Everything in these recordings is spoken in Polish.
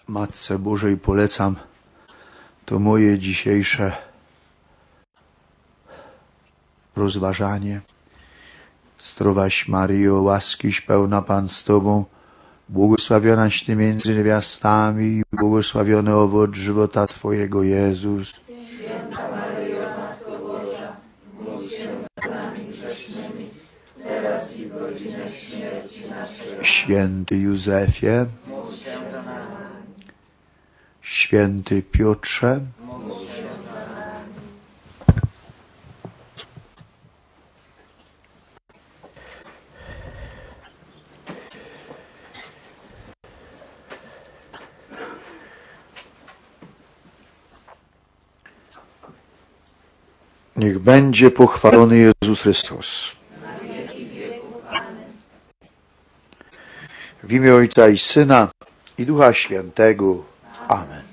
Matce Bożej polecam to moje dzisiejsze rozważanie. Zdrowaś Maryjo, łaskiś pełna Pan z Tobą, błogosławionaś Ty między niewiastami i błogosławiony owoc żywota Twojego, Jezus. Święta Maryjo, Matko Boża, módl się za nami grzesznymi, teraz i w godzinę śmierci naszej. Święty Józefie, Módl się za nami. Święty Piotrze, Módl się za nami. niech będzie pochwalony Jezus Chrystus. W imię Ojca i Syna i Ducha Świętego. Amen.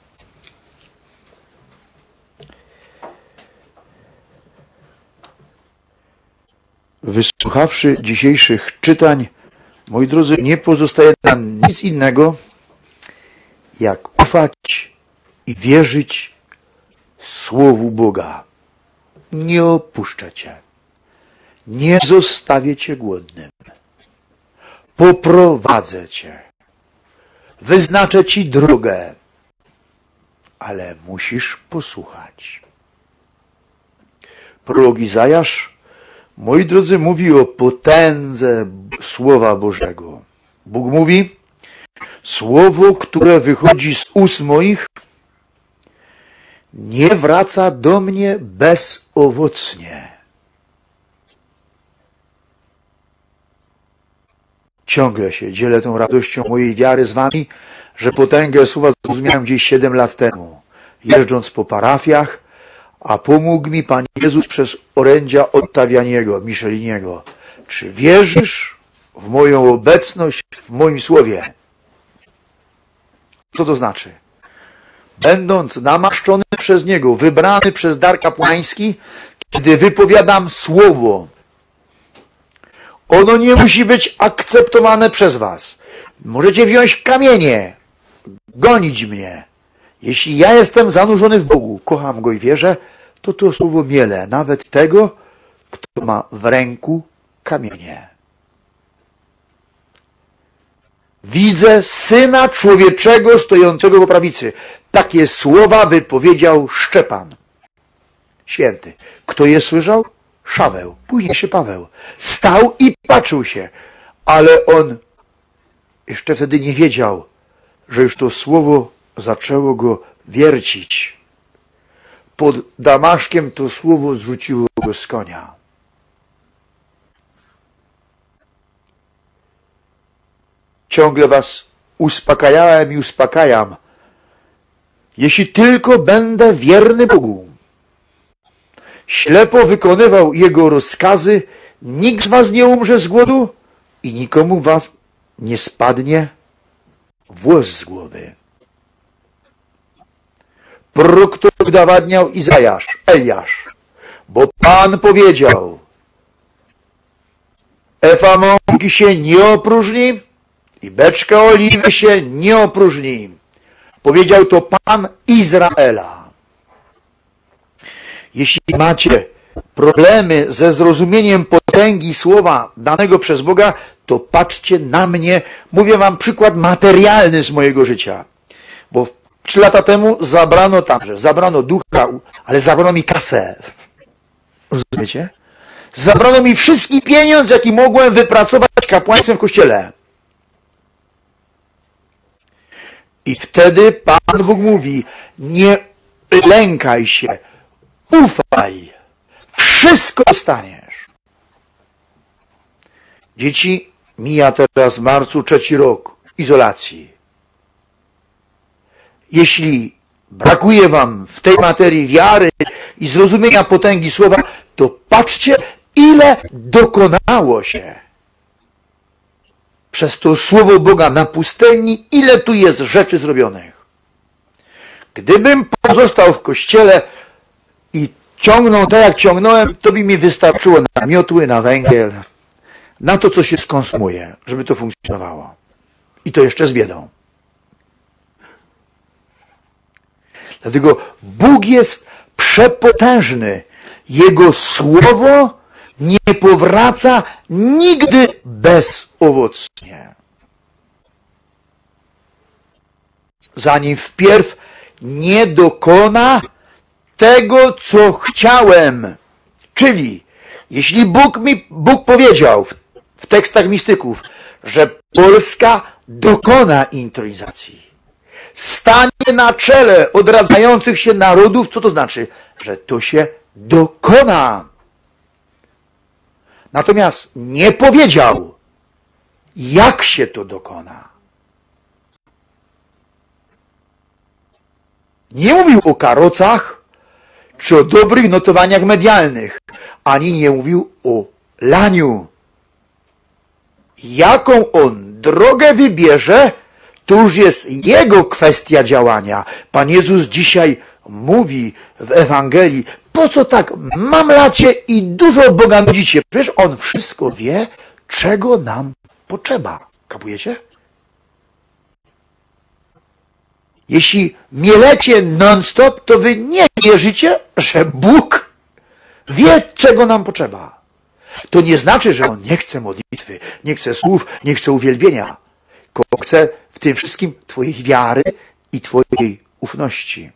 Wysłuchawszy dzisiejszych czytań, moi drodzy, nie pozostaje nam nic innego, jak ufać i wierzyć Słowu Boga. Nie opuszczę Cię, nie zostawię Cię głodnym, poprowadzę Cię, wyznaczę Ci drogę, ale musisz posłuchać. Prorok Izajasz, moi drodzy, mówi o potędze Słowa Bożego. Bóg mówi, słowo, które wychodzi z ust moich, nie wraca do mnie bezowocnie. Ciągle się dzielę tą radością mojej wiary z wami, że potęgę słowa zrozumiałem gdzieś 7 lat temu, jeżdżąc po parafiach, a pomógł mi Pan Jezus przez orędzia Ottawianiego, Micheliniego. Czy wierzysz w moją obecność, w moim słowie? Co to znaczy? Będąc namaszczony przez Niego, wybrany przez dar kapłański, kiedy wypowiadam słowo, ono nie musi być akceptowane przez was. Możecie wziąć kamienie, gonić mnie. Jeśli ja jestem zanurzony w Bogu, kocham Go i wierzę, to słowo miele nawet tego, kto ma w ręku kamienie. Widzę Syna Człowieczego stojącego po prawicy. Takie słowa wypowiedział Szczepan, święty. Kto je słyszał? Szaweł, późniejszy Paweł. Stał i patrzył się, ale on jeszcze wtedy nie wiedział, że już to słowo zaczęło go wiercić. Pod Damaszkiem to słowo zrzuciło go z konia. Ciągle was uspokajałem i uspokajam. Jeśli tylko będę wierny Bogu, ślepo wykonywał Jego rozkazy, nikt z was nie umrze z głodu i nikomu was nie spadnie włos z głowy. Prorok to udowadniał Eliasz, bo Pan powiedział, efa mąki się nie opróżni i beczka oliwy się nie opróżni. Powiedział to Pan Izraela. Jeśli macie problemy ze zrozumieniem potęgi słowa danego przez Boga, to patrzcie na mnie. Mówię wam przykład materialny z mojego życia. Bo 3 lata temu zabrano ducha, ale zabrano mi kasę. Rozumiecie? Zabrano mi wszystki pieniądze, jaki mogłem wypracować kapłaństwem w kościele. I wtedy Pan Bóg mówi, nie lękaj się, ufaj, wszystko dostaniesz. Dzieci, mija teraz w marcu 3. rok izolacji. Jeśli brakuje wam w tej materii wiary i zrozumienia potęgi słowa, to patrzcie, ile dokonało się przez to słowo Boga na pustyni, ile tu jest rzeczy zrobionych. Gdybym pozostał w kościele i ciągnął tak, jak ciągnąłem, to by mi wystarczyło na miotły, na węgiel, na to, co się skonsumuje, żeby to funkcjonowało. I to jeszcze z biedą. Dlatego Bóg jest przepotężny. Jego słowo nie powraca nigdy bezowocnie. Zanim wpierw nie dokona tego, co chciałem. Czyli, jeśli Bóg powiedział w tekstach mistyków, że Polska dokona intronizacji, stanie na czele odradzających się narodów, co to znaczy? Że to się dokona. Natomiast nie powiedział, jak się to dokona. Nie mówił o karocach, czy o dobrych notowaniach medialnych, ani nie mówił o laniu. Jaką on drogę wybierze, to już jest jego kwestia działania. Pan Jezus dzisiaj mówi w Ewangelii, po co tak mamlacie i dużo Boga nudzicie? Przecież On wszystko wie, czego nam potrzeba. Kapujecie? Jeśli mielecie non-stop, to wy nie wierzycie, że Bóg wie, czego nam potrzeba. To nie znaczy, że On nie chce modlitwy, nie chce słów, nie chce uwielbienia. Tylko chce w tym wszystkim twojej wiary i twojej ufności.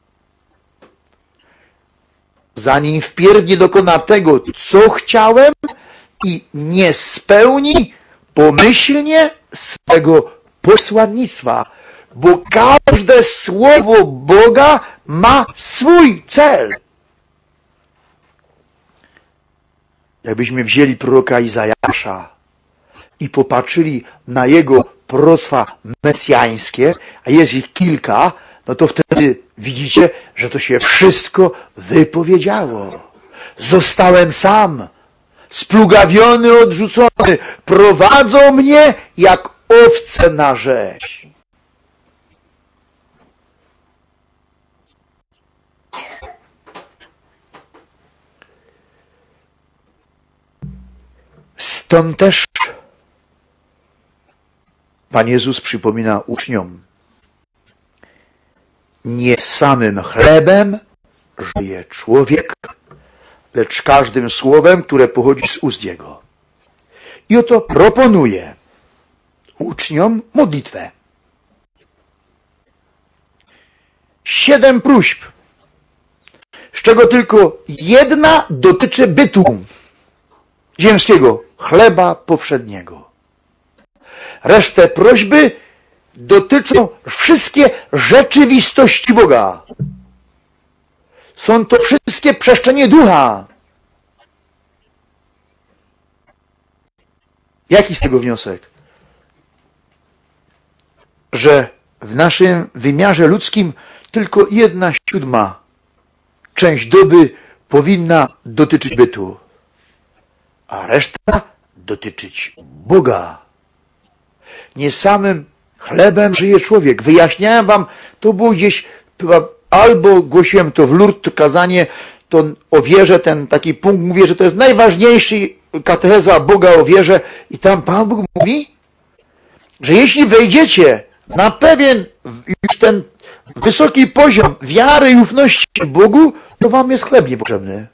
Zanim wpierw nie dokona tego, co chciałem i nie spełni pomyślnie swego posłannictwa, bo każde słowo Boga ma swój cel. Jakbyśmy wzięli proroka Izajasza i popatrzyli na jego proroctwa mesjańskie, a jest ich kilka, no to wtedy widzicie, że to się wszystko wypowiedziało. Zostałem sam, splugawiony, odrzucony. Prowadzą mnie jak owce na rzeź. Stąd też Pan Jezus przypomina uczniom, nie samym chlebem żyje człowiek, lecz każdym słowem, które pochodzi z ust Jego. I oto proponuje uczniom modlitwę. 7 próśb, z czego tylko jedna dotyczy bytu ziemskiego, chleba powszedniego. Resztę prośby dotyczą wszystkie rzeczywistości Boga. Są to wszystkie przestrzenie ducha. Jaki z tego wniosek? Że w naszym wymiarze ludzkim tylko 1/7 część doby powinna dotyczyć bytu, a reszta dotyczyć Boga. Nie samym chlebem żyje człowiek. Wyjaśniałem wam, to było gdzieś, albo głosiłem to w Lourdes, to kazanie, to o wierze, ten taki punkt, mówię, że to jest najważniejszy katecheza Boga o wierze i tam Pan Bóg mówi, że jeśli wejdziecie na pewien już ten wysoki poziom wiary i ufności Bogu, to wam jest chleb niepotrzebny.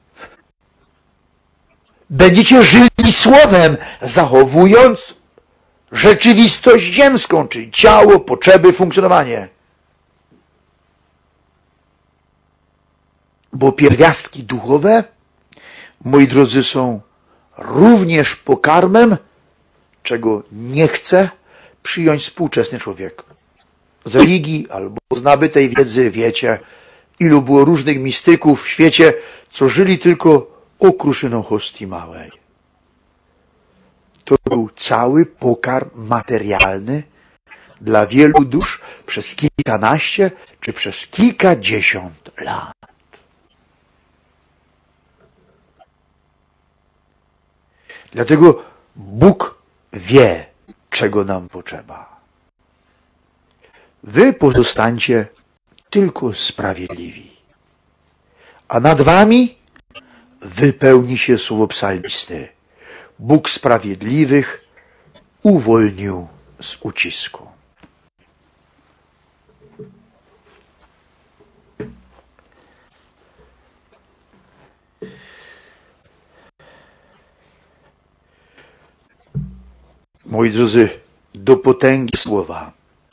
Będziecie żyli słowem, zachowując rzeczywistość ziemską, czyli ciało, potrzeby, funkcjonowanie. Bo pierwiastki duchowe, moi drodzy, są również pokarmem, czego nie chce przyjąć współczesny człowiek. Z religii albo z nabytej wiedzy wiecie, ilu było różnych mistyków w świecie, co żyli tylko okruszyną hostii małej. To był cały pokarm materialny dla wielu dusz przez kilkanaście czy przez kilkadziesiąt lat. Dlatego Bóg wie, czego nam potrzeba. Wy pozostańcie tylko sprawiedliwi, a nad wami wypełni się słowo psalmisty. Bóg sprawiedliwych uwolnił z ucisku. moi drodzy, do potęgi słowa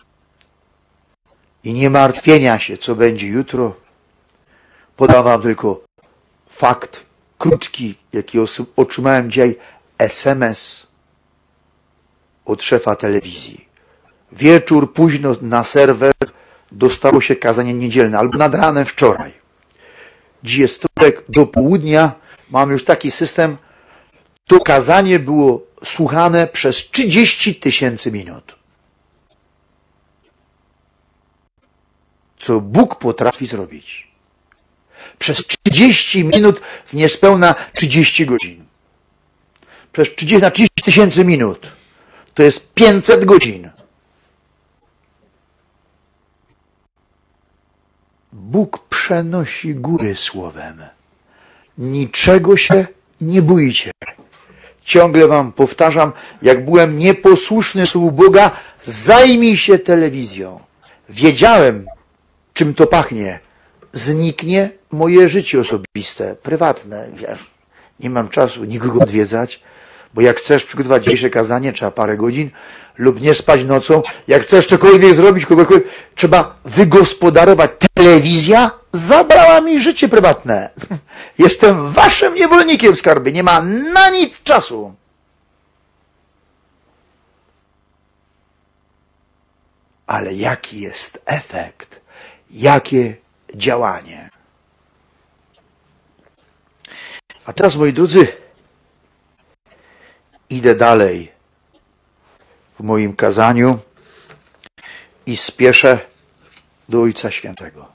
i nie martwienia się, co będzie jutro, podam wam tylko fakt krótki, jaki otrzymałem dzisiaj SMS od szefa telewizji. Wieczór, późno na serwer dostało się kazanie niedzielne, albo nad ranem wczoraj. Dziś jest wtorek, do południa mam już taki system. To kazanie było słuchane przez 30 000 minut. Co Bóg potrafi zrobić? Przez 30 minut w niespełna 30 godzin. Przez 30 na 30 000 minut. To jest 500 godzin. Bóg przenosi góry słowem. Niczego się nie bójcie. Ciągle wam powtarzam, jak byłem nieposłuszny słowu Boga, zajmij się telewizją. Wiedziałem, czym to pachnie. Zniknie moje życie osobiste, prywatne. Ja nie mam czasu nikogo odwiedzać, bo jak chcesz przygotować dzisiejsze kazanie, trzeba parę godzin lub nie spać nocą. Jak chcesz cokolwiek zrobić, kogokolwiek, trzeba wygospodarować. Telewizja zabrała mi życie prywatne. Jestem waszym niewolnikiem, skarby. Nie ma na nic czasu. Ale jaki jest efekt? Jakie działanie? A teraz, moi drodzy, idę dalej w moim kazaniu i spieszę do Ojca Świętego.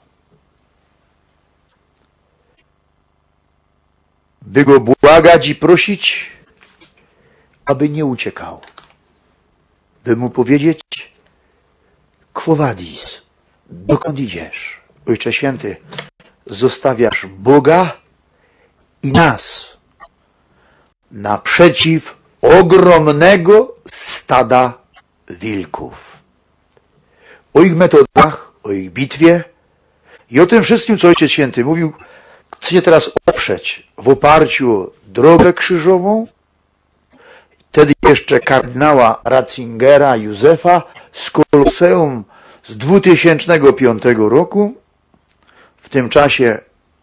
By Go błagać i prosić, aby nie uciekał. By Mu powiedzieć: Quo vadis? Dokąd idziesz? Ojcze Święty, zostawiasz Boga i nas naprzeciw ogromnego stada wilków. O ich metodach, o ich bitwie i o tym wszystkim, co Ojciec Święty mówił, chcę się teraz oprzeć w oparciu o drogę krzyżową, wtedy jeszcze kardynała Ratzingera Józefa z Koloseum z 2005 roku. W tym czasie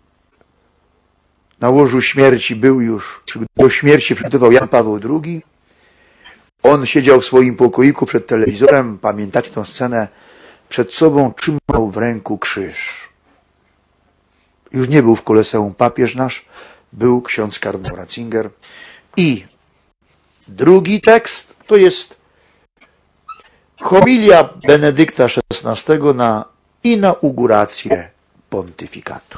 na łożu śmierci był już, do śmierci przygotował Jan Paweł II. On siedział w swoim pokoiku przed telewizorem, pamiętacie tę scenę, przed sobą trzymał w ręku krzyż. Już nie był w Koloseum papież nasz, był ksiądz kardynał Ratzinger. I drugi tekst to jest homilia Benedykta XVI na inaugurację pontyfikatu.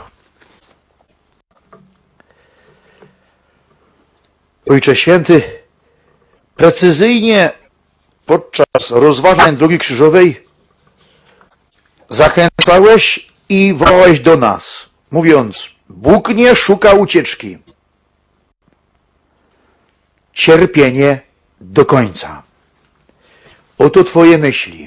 Ojcze Święty, precyzyjnie podczas rozważań drogi krzyżowej zachęcałeś i wołałeś do nas, mówiąc: Bóg nie szuka ucieczki. Cierpienie do końca. Oto Twoje myśli.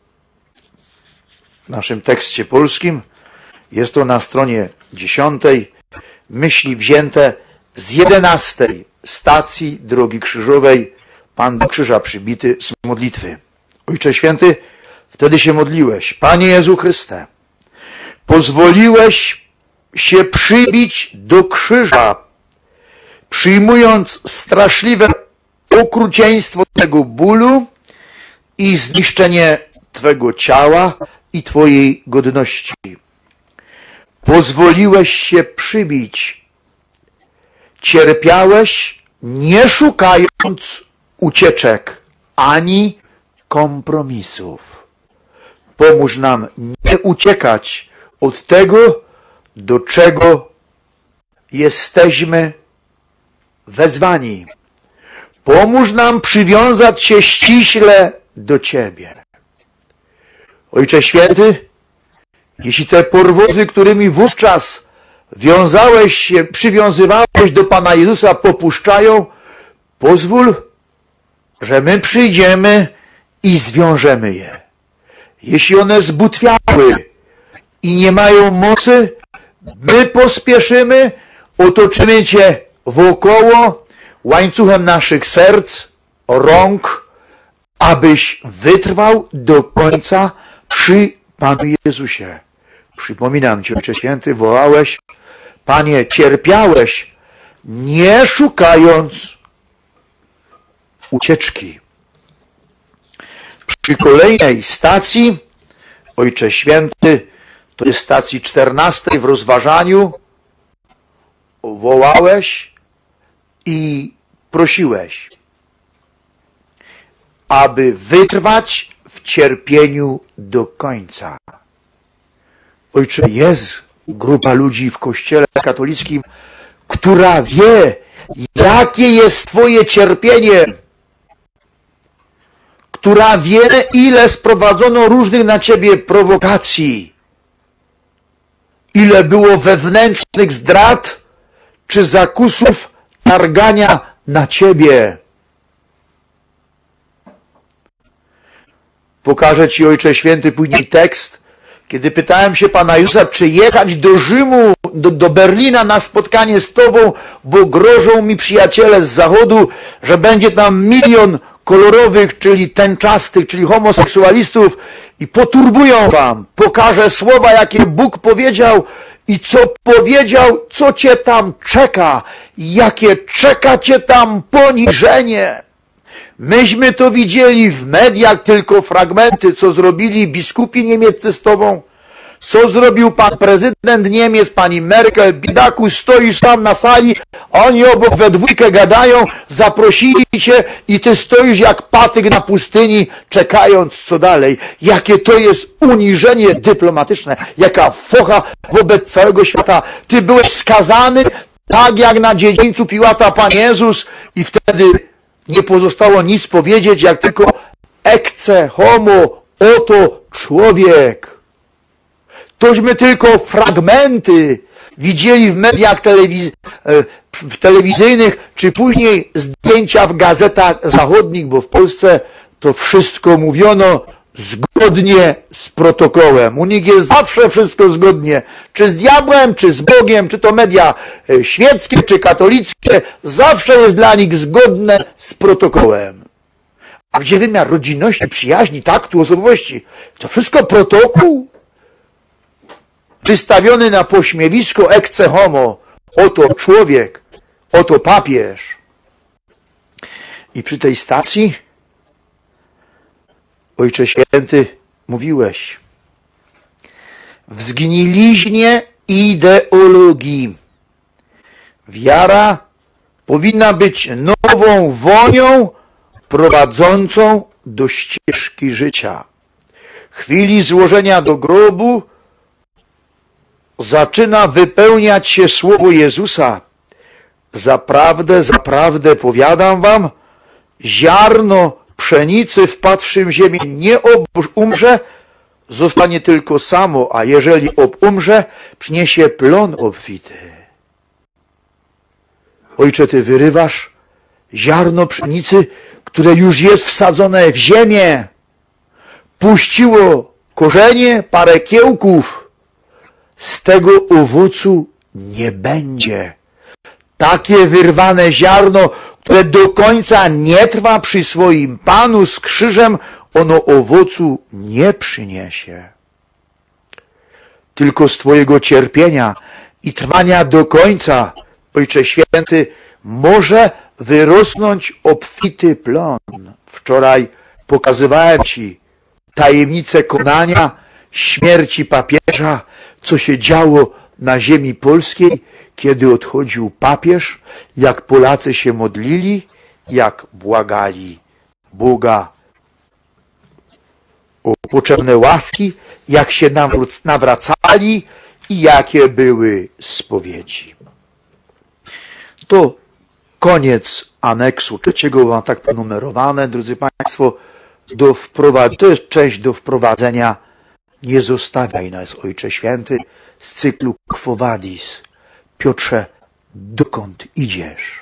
W naszym tekście polskim jest to na stronie 10. Myśli wzięte z 11. stacji drogi krzyżowej, Pan do krzyża przybity z modlitwy. Ojcze Święty, wtedy się modliłeś: Panie Jezu Chryste, pozwoliłeś się przybić do krzyża, przyjmując straszliwe okrucieństwo tego bólu i zniszczenie Twego ciała i Twojej godności. Pozwoliłeś się przybić. Cierpiałeś, nie szukając ucieczek ani kompromisów. Pomóż nam nie uciekać od tego, do czego jesteśmy wezwani. Pomóż nam przywiązać się ściśle do Ciebie. Ojcze Święty, jeśli te porwozy, którymi wówczas wiązałeś się, przywiązywałeś do Pana Jezusa, popuszczają, pozwól, że my przyjdziemy i zwiążemy je. Jeśli one zbutwiały i nie mają mocy, my pospieszymy, otoczymy Cię wokoło łańcuchem naszych serc, rąk, abyś wytrwał do końca przy Panu Jezusie. Przypominam Ci, Ojcze Święty, wołałeś, Panie, cierpiałeś, nie szukając ucieczki. Przy kolejnej stacji, Ojcze Święty, to jest stacji 14 w rozważaniu, wołałeś i prosiłeś, aby wytrwać w cierpieniu do końca. Ojcze, jest grupa ludzi w Kościele katolickim, która wie, jakie jest Twoje cierpienie, która wie, ile sprowadzono różnych na Ciebie prowokacji, ile było wewnętrznych zdrad czy zakusów targania na Ciebie. Pokażę Ci, Ojcze Święty, później tekst, kiedy pytałem się Pana Jezusa, czy jechać do Rzymu, do Berlina na spotkanie z Tobą, bo grożą mi przyjaciele z Zachodu, że będzie tam 1 000 000 kolorowych, czyli tęczastych, czyli homoseksualistów i poturbują Wam. Pokażę słowa, jakie Bóg powiedział i co powiedział, co Cię tam czeka, jakie czeka Cię tam poniżenie. Myśmy to widzieli w mediach, tylko fragmenty, co zrobili biskupi niemieccy z Tobą, co zrobił pan prezydent Niemiec, pani Merkel. Biedaku, stoisz tam na sali, oni obok we dwójkę gadają, zaprosili Cię i Ty stoisz jak patyk na pustyni, czekając co dalej. Jakie to jest uniżenie dyplomatyczne, jaka focha wobec całego świata. Ty byłeś skazany, tak jak na dziedzińcu Piłata Pan Jezus i wtedy nie pozostało nic powiedzieć, jak tylko ecce homo, oto człowiek. Tośmy tylko fragmenty widzieli w mediach telewizyjnych, czy później zdjęcia w gazetach zachodnich, bo w Polsce to wszystko mówiono zgodnie z protokołem. U nich jest zawsze wszystko zgodnie. Czy z diabłem, czy z Bogiem, czy to media świeckie, czy katolickie, zawsze jest dla nich zgodne z protokołem. A gdzie wymiar rodzinności, przyjaźni, taktu, osobowości? To wszystko protokół? Wystawiony na pośmiewisko ecce homo. Oto człowiek, oto papież. I przy tej stacji, Ojcze Święty, mówiłeś, w zgniliźnie ideologii wiara powinna być nową wonią prowadzącą do ścieżki życia. W chwili złożenia do grobu zaczyna wypełniać się słowo Jezusa. Zaprawdę, zaprawdę powiadam wam, ziarno pszenicy wpadłszy w ziemię nie umrze, zostanie tylko samo, a jeżeli umrze, przyniesie plon obfity. Ojcze, Ty wyrywasz ziarno pszenicy, które już jest wsadzone w ziemię. Puściło korzenie, parę kiełków. Z tego owocu nie będzie. Takie wyrwane ziarno, które do końca nie trwa przy swoim Panu z krzyżem, ono owocu nie przyniesie. Tylko z Twojego cierpienia i trwania do końca, Ojcze Święty, może wyrosnąć obfity plon. Wczoraj pokazywałem Ci tajemnicę konania, śmierci papieża, co się działo na ziemi polskiej, kiedy odchodził papież, jak Polacy się modlili, jak błagali Boga o potrzebne łaski, jak się nawracali i jakie były spowiedzi. To koniec aneksu 3, mam tak ponumerowane, drodzy Państwo, to jest część do wprowadzenia. Nie zostawiaj nas, Ojcze Święty, z cyklu Quo Vadis. Piotrze, dokąd idziesz?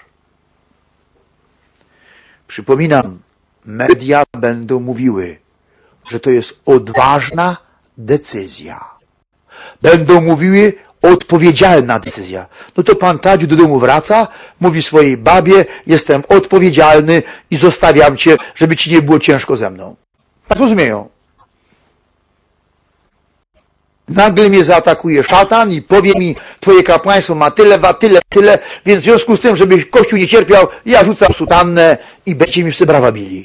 Przypominam, media będą mówiły, że to jest odważna decyzja. Będą mówiły odpowiedzialna decyzja. No to pan Tadziu do domu wraca, mówi swojej babie, jestem odpowiedzialny i zostawiam cię, żeby ci nie było ciężko ze mną. Rozumieją? Nagle mnie zaatakuje szatan i powie mi, twoje kapłaństwo ma tyle, tyle, więc w związku z tym, żeby Kościół nie cierpiał, ja rzucam sutannę i będziecie mi wszyscy brawa bili.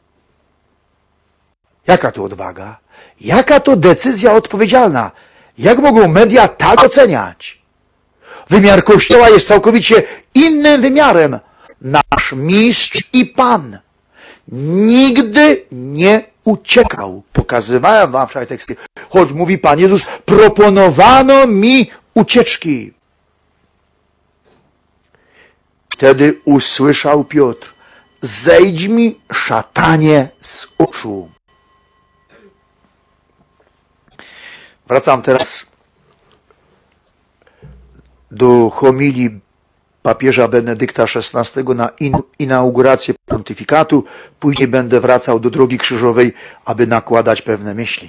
Jaka to odwaga? Jaka to decyzja odpowiedzialna? Jak mogą media tak oceniać? Wymiar Kościoła jest całkowicie innym wymiarem. Nasz mistrz i Pan nigdy nie uciekał. Pokazywałem wam wczoraj teksty. Choć mówi Pan Jezus, proponowano mi ucieczki. Wtedy usłyszał Piotr, zejdź mi, szatanie, z oczu. Wracam teraz do homilii papieża Benedykta XVI na inaugurację pontyfikatu. Później będę wracał do drogi krzyżowej, aby nakładać pewne myśli.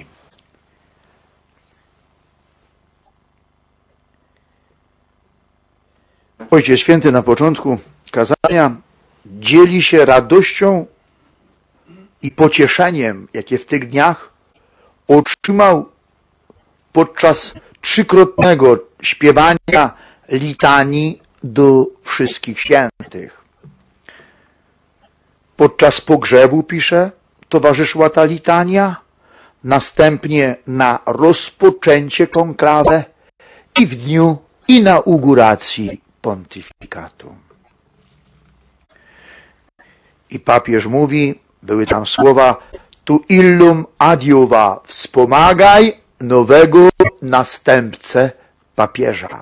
Ojciec Święty na początku kazania dzieli się radością i pocieszeniem, jakie w tych dniach otrzymał podczas trzykrotnego śpiewania litanii do wszystkich świętych. Podczas pogrzebu, pisze, towarzyszyła ta litania, następnie na rozpoczęcie konklawę i w dniu inauguracji pontyfikatu. I papież mówi, były tam słowa, tu illum adiuva, wspomagaj nowego następcę papieża.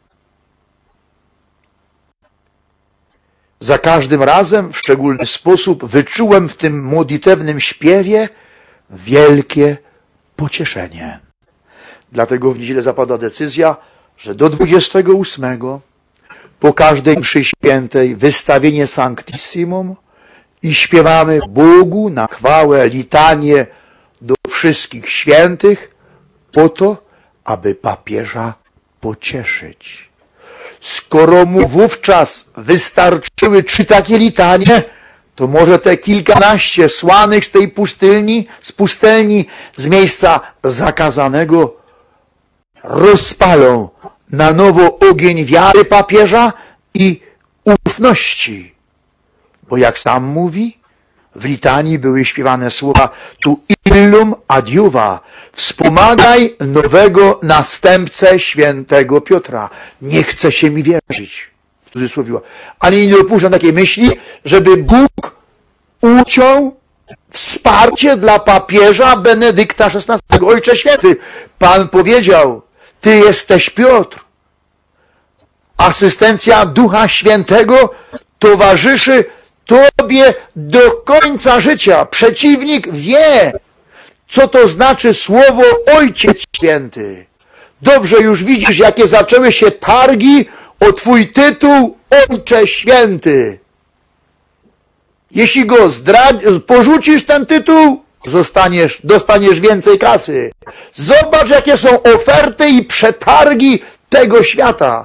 Za każdym razem w szczególny sposób wyczułem w tym modlitewnym śpiewie wielkie pocieszenie. Dlatego w niedzielę zapadła decyzja, że do 28 po każdej mszy świętej wystawienie Sanctissimum i śpiewamy Bogu na chwałę litanię do wszystkich świętych po to, aby papieża pocieszyć. Skoro mu wówczas wystarczyły 3 takie litanie, to może te kilkanaście słanych z tej pustelni, z miejsca zakazanego rozpalą na nowo ogień wiary papieża i ufności. Bo jak sam mówi, w litanii były śpiewane słowa tu illum adiuva, wspomagaj nowego następcę świętego Piotra. Nie chce się mi wierzyć, w cudzysłowie, ale nie dopuszczam takiej myśli, żeby Bóg uciął wsparcie dla papieża Benedykta XVI. Ojcze Święty, Pan powiedział, Ty jesteś Piotr. Asystencja Ducha Świętego towarzyszy Tobie do końca życia. Przeciwnik wie, co to znaczy słowo Ojciec Święty. Dobrze już widzisz, jakie zaczęły się targi o Twój tytuł Ojcze Święty. Jeśli go porzucisz ten tytuł, dostaniesz więcej kasy. Zobacz, jakie są oferty i przetargi tego świata.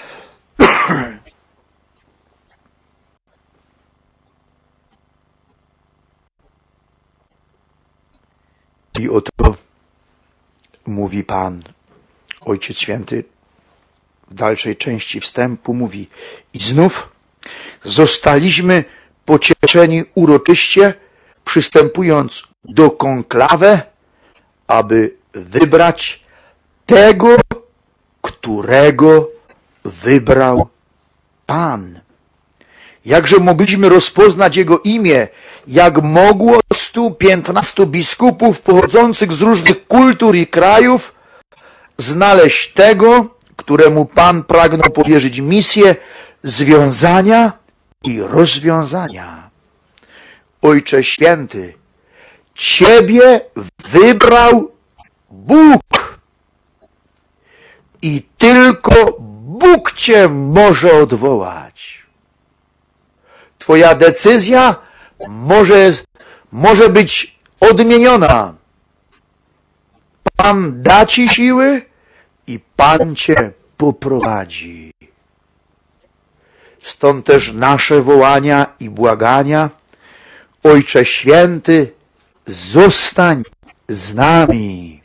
I oto mówi Pan, Ojciec Święty, w dalszej części wstępu mówi, i znów zostaliśmy pocieszeni uroczyście, przystępując do konklawę, aby wybrać tego, którego wybrał Pan. Jakże mogliśmy rozpoznać Jego imię, jak mogło 115 biskupów pochodzących z różnych kultur i krajów znaleźć tego, któremu Pan pragnął powierzyć misję związania i rozwiązania. Ojcze Święty, Ciebie wybrał Bóg i tylko Bóg Cię może odwołać. Twoja decyzja może być odmieniona. Pan da Ci siły i Pan Cię poprowadzi. Stąd też nasze wołania i błagania: Ojcze Święty, zostań z nami.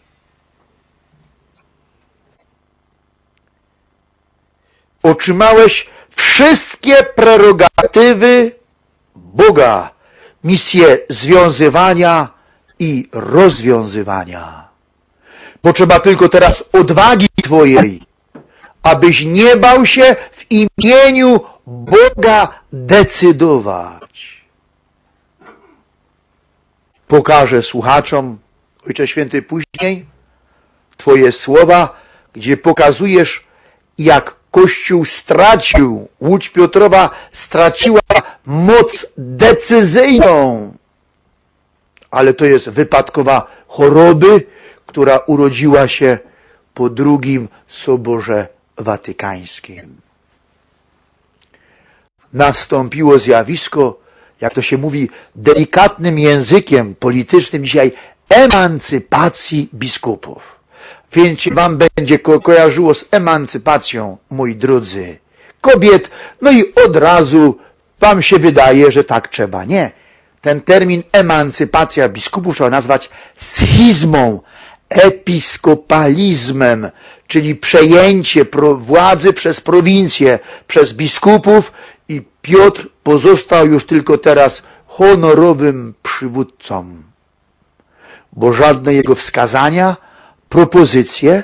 Otrzymałeś wszystkie prerogatywy Boga, misję związywania i rozwiązywania. Potrzeba tylko teraz odwagi Twojej, abyś nie bał się w imieniu Boga decydować. Pokażę słuchaczom, Ojcze Święty, później Twoje słowa, gdzie pokazujesz, jak Kościół stracił, Łódź Piotrowa straciła moc decyzyjną. Ale to jest wypadkowa choroby, która urodziła się po II Soborze Watykańskim. Nastąpiło zjawisko, jak to się mówi delikatnym językiem politycznym dzisiaj, emancypacji biskupów. Więc się wam będzie kojarzyło z emancypacją, moi drodzy, kobiet, no i od razu wam się wydaje, że tak trzeba. Nie. Ten termin emancypacja biskupów trzeba nazwać schizmą, episkopalizmem, czyli przejęcie władzy przez prowincję, przez biskupów, i Piotr pozostał już tylko teraz honorowym przywódcą, bo żadne jego wskazania, propozycje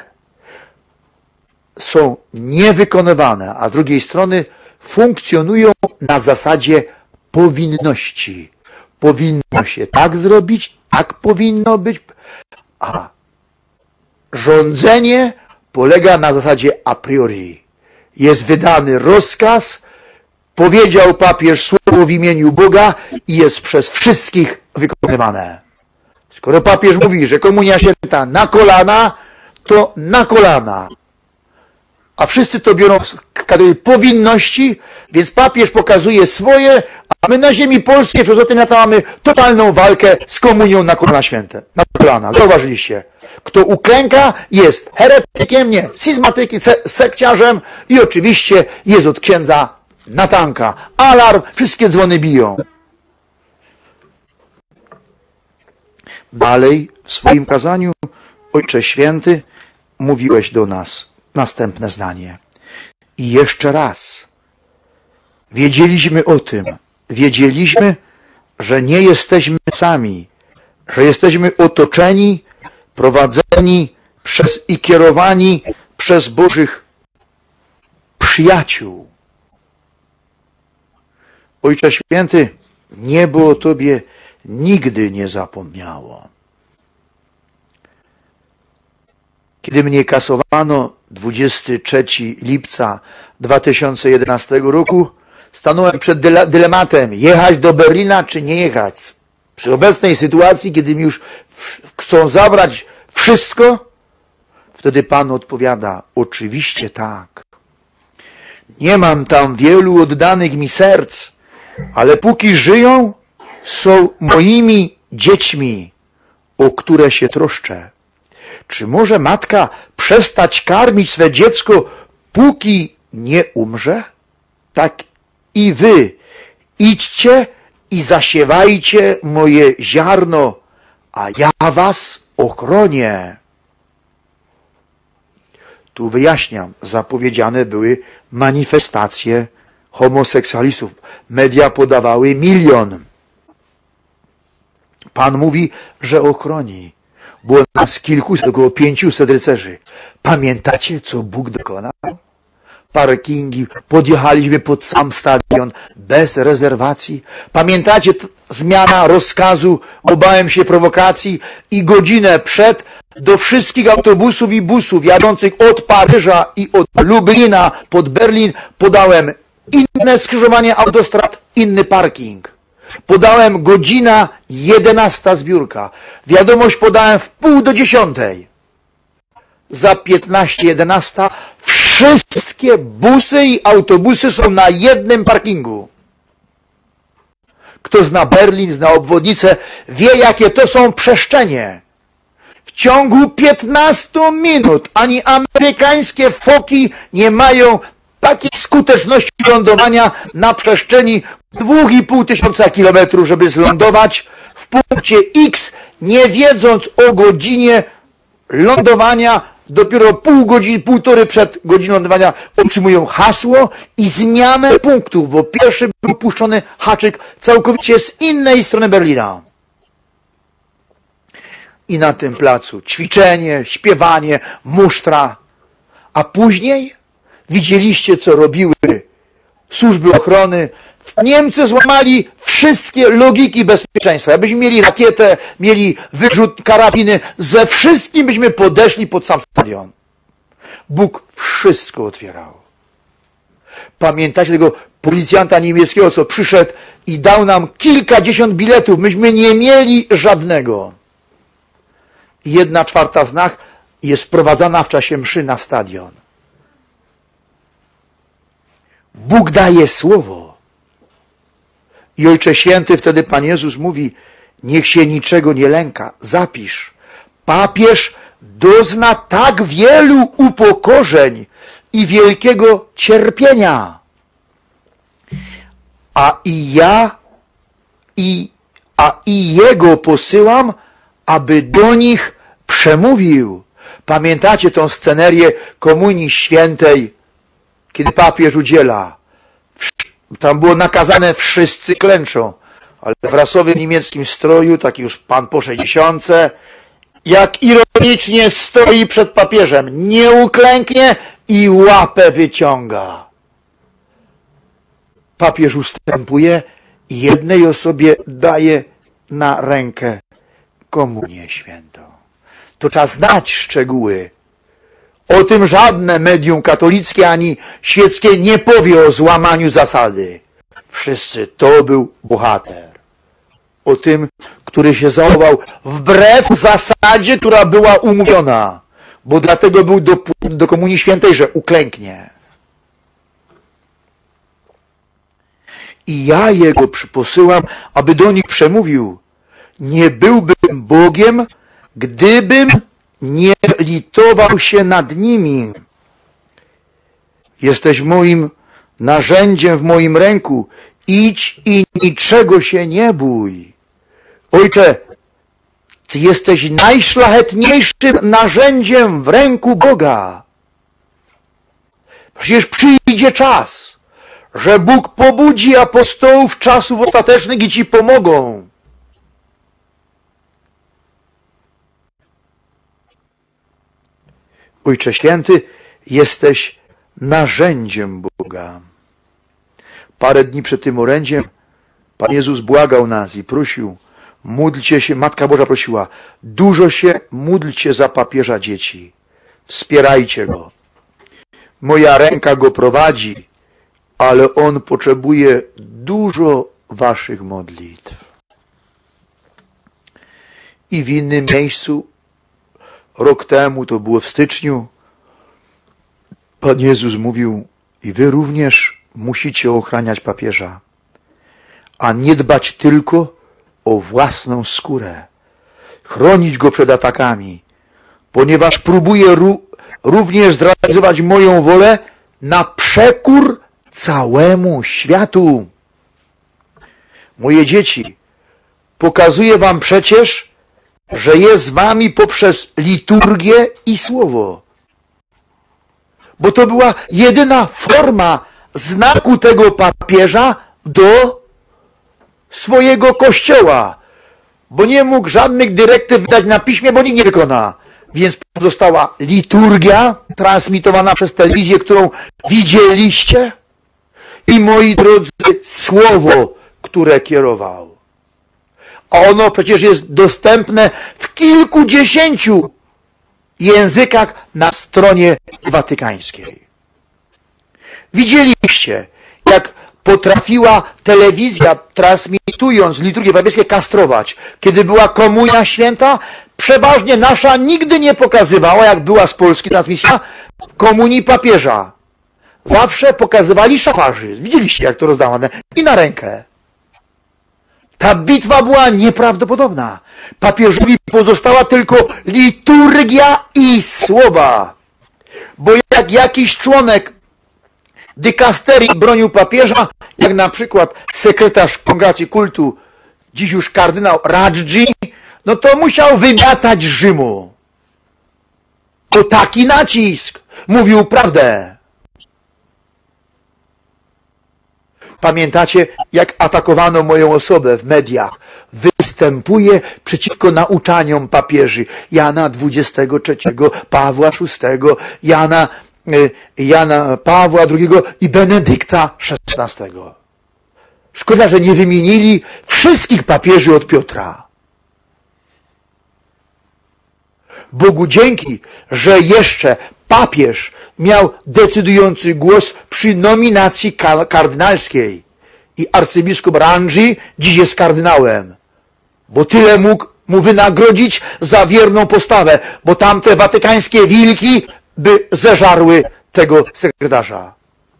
są niewykonywane, a z drugiej strony funkcjonują na zasadzie powinności. Powinno się tak zrobić, tak powinno być, a rządzenie polega na zasadzie a priori. Jest wydany rozkaz, powiedział papież słowo w imieniu Boga i jest przez wszystkich wykonywane. Skoro papież mówi, że komunia święta na kolana, to na kolana. A wszyscy to biorą w kategorii powinności, więc papież pokazuje swoje, a my na ziemi polskiej przez te lata mamy totalną walkę z komunią na kolana święte. Na kolana. Zauważyliście? Kto uklęka, jest heretykiem, nie, schizmatykiem, sekciarzem i oczywiście jest od księdza Natanka. Alarm, wszystkie dzwony biją. Dalej w swoim kazaniu, Ojcze Święty, mówiłeś do nas następne zdanie. I jeszcze raz. Wiedzieliśmy o tym. Wiedzieliśmy, że nie jesteśmy sami. Że jesteśmy otoczeni, prowadzeni przez i kierowani przez Bożych przyjaciół. Ojcze Święty, niebo o Tobie nigdy nie zapomniało. Kiedy mnie kasowano 23 lipca 2011 roku, stanąłem przed dylematem, jechać do Berlina czy nie jechać. Przy obecnej sytuacji, kiedy mi już chcą zabrać wszystko, wtedy Pan odpowiada, oczywiście tak. Nie mam tam wielu oddanych mi serc, ale póki żyją, są moimi dziećmi, o które się troszczę. Czy może matka przestać karmić swe dziecko, póki nie umrze? Tak i wy idźcie i zasiewajcie moje ziarno, a ja was ochronię. Tu wyjaśniam, zapowiedziane były manifestacje homoseksualistów. Media podawały 1 000 000. Pan mówi, że ochroni. Było nas kilkuset, około 500 rycerzy. Pamiętacie, co Bóg dokonał? Parkingi, podjechaliśmy pod sam stadion bez rezerwacji. Pamiętacie zmiana rozkazu, obałem się prowokacji i godzinę przed do wszystkich autobusów i busów jadących od Paryża i od Lublina pod Berlin podałem inne skrzyżowanie autostrad, inny parking. Podałem godzina 11 zbiórka. Wiadomość podałem w 9:30. Za 15:11 wszystkie busy i autobusy są na jednym parkingu. Kto zna Berlin, zna obwodnicę, wie, jakie to są przestrzenie. W ciągu 15 minut ani amerykańskie foki nie mają takiej skuteczności lądowania na przestrzeni 2500 kilometrów, żeby zlądować w punkcie X, nie wiedząc o godzinie lądowania. Dopiero pół godziny, półtorej przed godziną lądowania otrzymują hasło i zmianę punktów, bo pierwszy był puszczony haczyk całkowicie z innej strony Berlina. I na tym placu ćwiczenie, śpiewanie, musztra. A później widzieliście, co robiły służby ochrony. Niemcy złamali wszystkie logiki bezpieczeństwa. Jakbyśmy mieli rakietę, mieli wyrzut, karabiny, ze wszystkim byśmy podeszli pod sam stadion. Bóg wszystko otwierał. Pamiętacie tego policjanta niemieckiego, co przyszedł i dał nam kilkadziesiąt biletów. Myśmy nie mieli żadnego. 1/4 z nas jest wprowadzana w czasie mszy na stadion. Bóg daje słowo. I Ojcze Święty, wtedy Pan Jezus mówi, niech się niczego nie lęka. Zapisz. Papież dozna tak wielu upokorzeń i wielkiego cierpienia. A i jego posyłam, aby do nich przemówił. Pamiętacie tą scenerię Komunii Świętej, kiedy papież udziela? Tam było nakazane, wszyscy klęczą, ale w rasowym niemieckim stroju, taki już pan po 60, jak ironicznie stoi przed papieżem, nie uklęknie i łapę wyciąga. Papież ustępuje i jednej osobie daje na rękę Komunię Świętą. To trzeba znać szczegóły. O tym żadne medium katolickie ani świeckie nie powie o złamaniu zasady. Wszyscy, to był bohater. O tym, który się zachował wbrew zasadzie, która była umówiona. Bo dlatego był do Komunii Świętej, że uklęknie. I ja jego posyłam, aby do nich przemówił. Nie byłbym Bogiem, gdybym nie litował się nad nimi. Jesteś moim narzędziem w moim ręku. Idź i niczego się nie bój. Ojcze, Ty jesteś najszlachetniejszym narzędziem w ręku Boga. Przecież przyjdzie czas, że Bóg pobudzi apostołów czasów ostatecznych i Ci pomogą. Ojcze Święty, jesteś narzędziem Boga. Parę dni przed tym orędziem Pan Jezus błagał nas i prosił, módlcie się, Matka Boża prosiła, dużo się módlcie za papieża dzieci. Wspierajcie go. Moja ręka go prowadzi, ale on potrzebuje dużo waszych modlitw. I w innym miejscu, rok temu, to było w styczniu, Pan Jezus mówił, i wy również musicie ochraniać papieża, a nie dbać tylko o własną skórę, chronić go przed atakami, ponieważ próbuje również zrealizować moją wolę na przekór całemu światu. Moje dzieci, pokazuję wam przecież, że jest z wami poprzez liturgię i słowo. Bo to była jedyna forma znaku tego papieża do swojego kościoła. Bo nie mógł żadnych dyrektyw wydać na piśmie, bo nikt nie wykona. Więc została liturgia transmitowana przez telewizję, którą widzieliście. I moi drodzy, słowo, które kierował. A ono przecież jest dostępne w kilkudziesięciu językach na stronie watykańskiej. Widzieliście, jak potrafiła telewizja, transmitując liturgię papieską, kastrować. Kiedy była Komunia Święta, przeważnie nasza nigdy nie pokazywała, jak była z Polski transmisja, komunii papieża. Zawsze pokazywali szafarzy. Widzieliście, jak to rozdawane. I na rękę. Ta bitwa była nieprawdopodobna. Papieżowi pozostała tylko liturgia i słowa. Bo jak jakiś członek dykasterii bronił papieża, jak na przykład sekretarz Kongregacji Kultu, dziś już kardynał Radzi, no to musiał wymiatać Rzymu. To taki nacisk. Mówił prawdę. Pamiętacie, jak atakowano moją osobę w mediach? Występuję przeciwko nauczaniom papieży. Jana XXIII, Pawła VI, Jana Pawła II i Benedykta XVI. Szkoda, że nie wymienili wszystkich papieży od Piotra. Bogu dzięki, że jeszcze papież miał decydujący głos przy nominacji kardynalskiej. I arcybiskup Rangi dziś jest kardynałem. Bo tyle mógł mu wynagrodzić za wierną postawę, bo tamte watykańskie wilki by zeżarły tego sekretarza.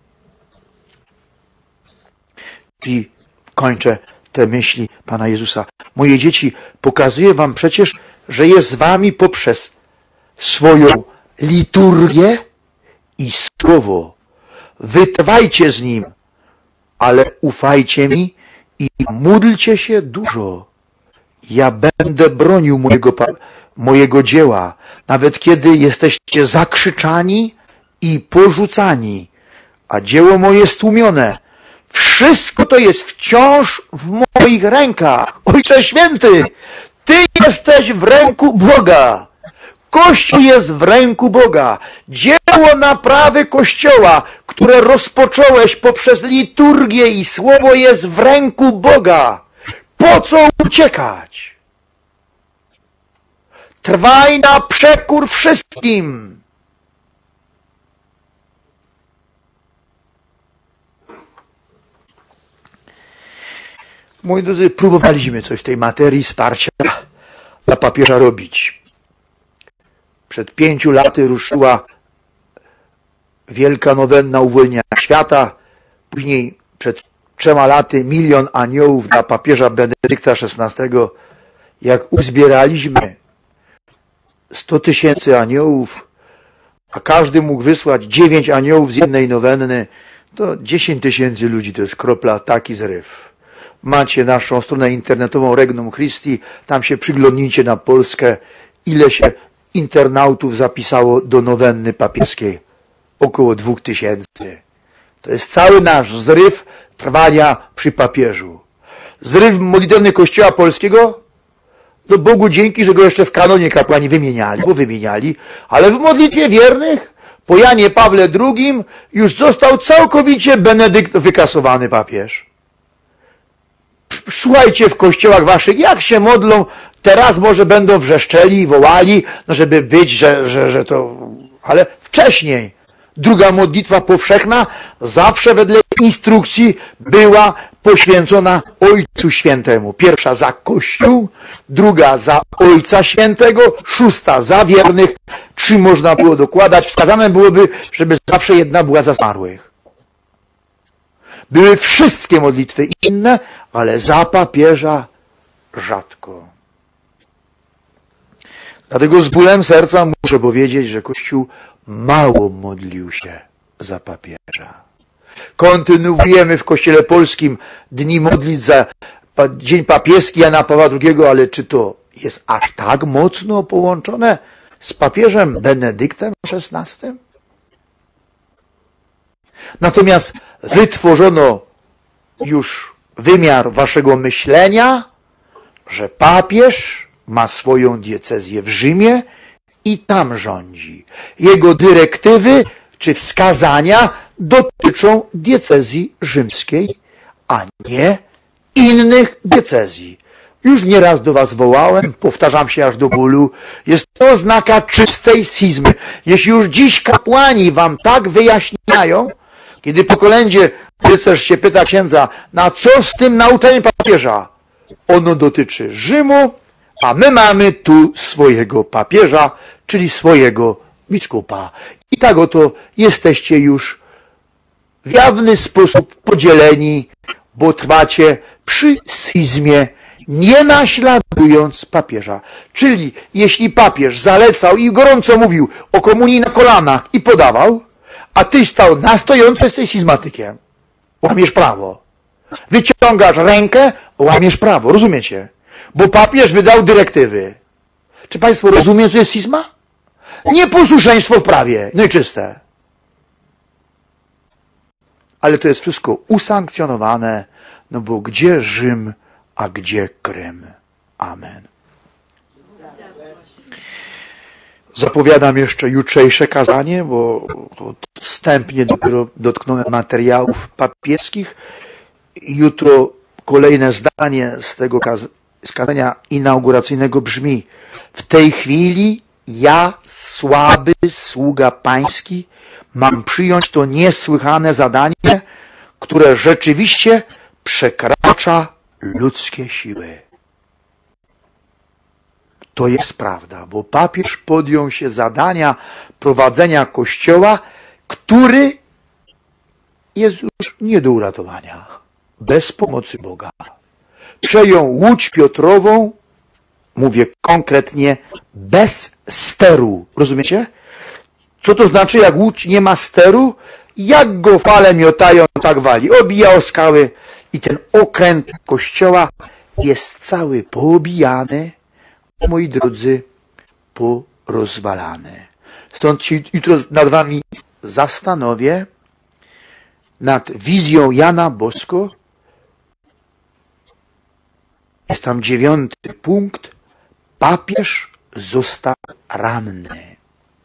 I kończę te myśli Pana Jezusa. Moje dzieci, pokazuję wam przecież, że jest z wami poprzez swoją liturgię i słowo. Wytrwajcie z nim, ale ufajcie mi i módlcie się dużo. Ja będę bronił mojego dzieła, nawet kiedy jesteście zakrzyczani i porzucani, a dzieło moje stłumione. Wszystko to jest wciąż w moich rękach. Ojcze Święty, Ty jesteś w ręku Boga. Kościół jest w ręku Boga. Dzieło naprawy Kościoła, które rozpocząłeś poprzez liturgię i słowo, jest w ręku Boga. Po co uciekać? Trwaj na przekór wszystkim. Moi drodzy, próbowaliśmy coś w tej materii wsparcia dla papieża robić. Przed 5 laty ruszyła wielka nowenna uwolnienia świata. Później przed 3 laty 1 milion aniołów dla papieża Benedykta XVI. Jak uzbieraliśmy 100 000 aniołów, a każdy mógł wysłać 9 aniołów z jednej nowenny, to 10 000 ludzi to jest kropla, taki zryw. Macie naszą stronę internetową Regnum Christi, tam się przyglądnijcie na Polskę, ile się internautów zapisało do nowenny papieskiej. Około 2000. To jest cały nasz zryw trwania przy papieżu. Zryw modlitewny Kościoła Polskiego, no Bogu dzięki, że go jeszcze w kanonie kapłani wymieniali, ale w modlitwie wiernych po Janie Pawle II już został całkowicie Benedykt wykasowany papież. Słuchajcie w kościołach waszych, jak się modlą, teraz może będą wrzeszczeli, wołali, no żeby być, że to... Ale wcześniej druga modlitwa powszechna zawsze wedle instrukcji była poświęcona Ojcu Świętemu. Pierwsza za Kościół, druga za Ojca Świętego, 6 za wiernych, 3 można było dokładać. Wskazane byłoby, żeby zawsze jedna była za zmarłych. Były wszystkie modlitwy inne, ale za papieża rzadko. Dlatego z bólem serca muszę powiedzieć, że Kościół mało modlił się za papieża. Kontynuujemy w Kościele Polskim dni modlic za Dzień Papieski Jana Pawła II, ale czy to jest aż tak mocno połączone z papieżem Benedyktem XVI? Natomiast wytworzono już wymiar waszego myślenia, że papież ma swoją diecezję w Rzymie i tam rządzi. Jego dyrektywy czy wskazania dotyczą diecezji rzymskiej, a nie innych diecezji. Już nieraz do was wołałem, powtarzam się aż do bólu, jest to oznaka czystej schizmy. Jeśli już dziś kapłani wam tak wyjaśniają, kiedy po kolędzie rycerz się pyta księdza, na co z tym nauczeniem papieża? Ono dotyczy Rzymu, a my mamy tu swojego papieża, czyli swojego biskupa. I tak oto jesteście już w jawny sposób podzieleni bo trwacie przy schizmie, nie naśladując papieża. Czyli jeśli papież zalecał i gorąco mówił o komunii na kolanach i podawał, a ty stał na stojąco, jesteś schizmatykiem. Łamiesz prawo. Wyciągasz rękę, łamiesz prawo. Rozumiecie? Bo papież wydał dyrektywy. Czy państwo rozumieją, co jest schizma? Nieposłuszeństwo w prawie. No i czyste. Ale to jest wszystko usankcjonowane, no bo gdzie Rzym, a gdzie Krym? Amen. Zapowiadam jeszcze jutrzejsze kazanie, bo wstępnie dopiero dotknąłem materiałów papieskich. Jutro kolejne zdanie z tego kazania inauguracyjnego brzmi: w tej chwili ja, słaby sługa pański, mam przyjąć to niesłychane zadanie, które rzeczywiście przekracza ludzkie siły. To jest prawda, bo papież podjął się zadania prowadzenia Kościoła, który jest już nie do uratowania, bez pomocy Boga. Przejął Łódź Piotrową, mówię konkretnie, bez steru. Rozumiecie? Co to znaczy, jak łódź nie ma steru? Jak go fale miotają, tak wali. Obija o skały i ten okręt Kościoła jest cały poobijany, moi drodzy, porozwalany. Stąd się jutro nad wami zastanowię, nad wizją Jana Bosko. Jest tam 9. punkt. Papież został ranny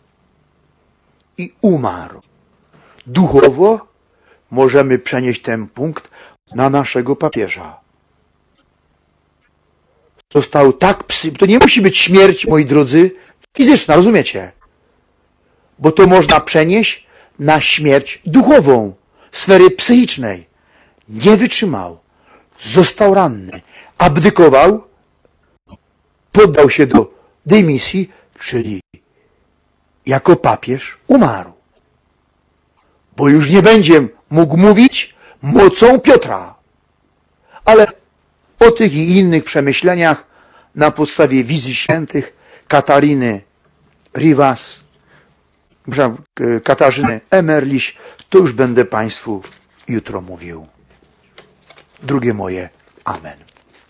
i umarł. Duchowo możemy przenieść ten punkt na naszego papieża. Został tak to nie musi być śmierć, moi drodzy, fizyczna, rozumiecie? Bo to można przenieść na śmierć duchową, sfery psychicznej. Nie wytrzymał. Został ranny. Abdykował, poddał się do dymisji, czyli jako papież umarł. Bo już nie będzie mógł mówić mocą Piotra. Ale o tych i innych przemyśleniach na podstawie wizji świętych Katarzyny Rivas, Katarzyny Emerliś, to już będę państwu jutro mówił. Drugie moje amen.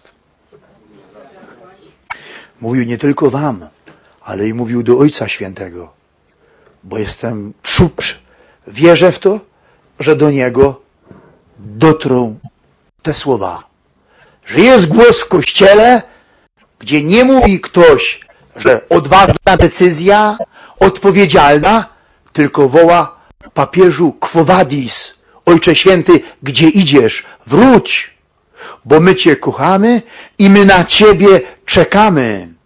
Mówił nie tylko wam, ale i mówił do Ojca Świętego, bo jestem wierzę w to, że do Niego dotrą te słowa. Że jest głos w Kościele, gdzie nie mówi ktoś, że odważna decyzja, odpowiedzialna, tylko woła: papieżu, quo vadis, Ojcze Święty, gdzie idziesz? Wróć, bo my Cię kochamy i my na Ciebie czekamy.